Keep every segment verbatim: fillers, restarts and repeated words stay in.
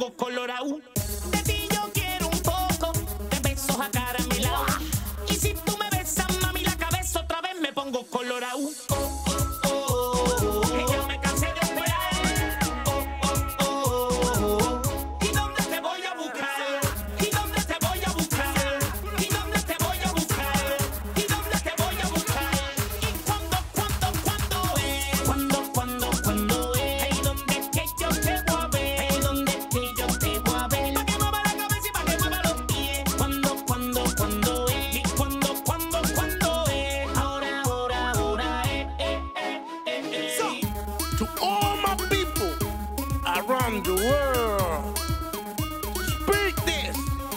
pongo colorado. De ti yo quiero un poco, de besos a cara a mi lado. Y si tú me besas, mami, la cabeza otra vez me pongo colorado. Oh, oh, oh, oh, que ya me cansé de esperar. Oh, oh, oh, oh. ¿Y dónde te voy a buscar? ¿Y dónde te voy a buscar? ¿Y dónde te voy a buscar? ¿Y dónde te voy a buscar? ¿Y cuándo, cuándo, cuándo es? ¿Cuándo, cuándo, cuándo es? Ahí donde es que yo te voy a ver. Ahí donde es que yo te voy a ver. Pa' que mueva la cabeza y pa' que mueva los pies. ¿Cuándo, cuándo, cuándo es? ¿Y cuándo, cuándo, cuándo es? Ahora, ahora, ahora es. Eh, eh, eh, eh. So, to all my people around the world, speak this.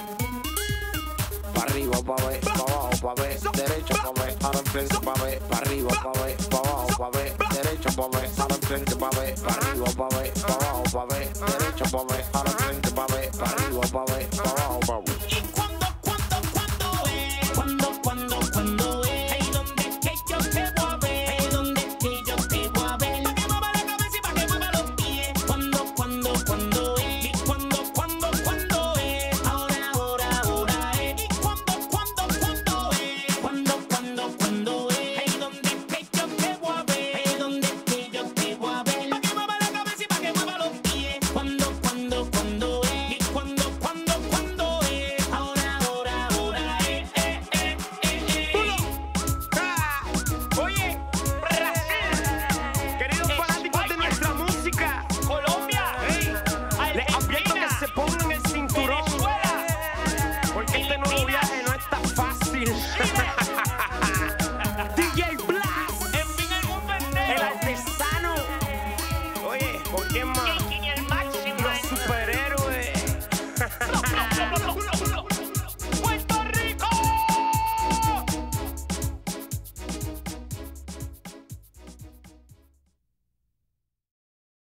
Pa' arriba, pa' ver, pa' abajo, pa' ver, derecho, pa' ver, ahora enfrente, pa' ver, pa' arriba, pa' ver, pa' abajo, pa' ver, derecho, pa' ver, ahora enfrente, pa' ver, pa' arriba, pa' ver, pa' abajo, pa' ver, derecho, pa' ver, ahora enfrente, pa' ver, pa' arriba, pa' ver, pa' abajo, pa' ver. ¿Y cuándo, cuándo, cuándo es? ¿Cuándo, cuándo, cuándo es? Ahí donde es que yo te voy a ver. Ahí donde es que yo te voy a ver. Pa' que mueva la cabeza y pa' que mueva los pies. ¿Cuándo, cuándo, cuándo es? ¿Y cuándo, cuándo, cuándo es? Ahora, ahora, ahora es. ¿Y cuándo, cuándo, cuándo es? ¿Cuándo, cuándo, cuándo es? Ahí donde es que yo te voy a ver. Ahí donde es que yo te voy a ver. Pa' que mueva la cabeza y pa' que mueva los pies. ¿Cuándo, cuándo, cuándo es? ¿Y cuándo, cuándo, cuándo es? Ahora, ahora, ahora es. Eh, eh, eh, eh. Ah, oye, Brasil, queridos fanáticos de nuestra música, Colombia, hey, les advierto que se pongan el cinturón, porque este nuevo viaje no está fácil. D J Blast, en fin el mundo entero. el artesano. Oye, ¿con quién más?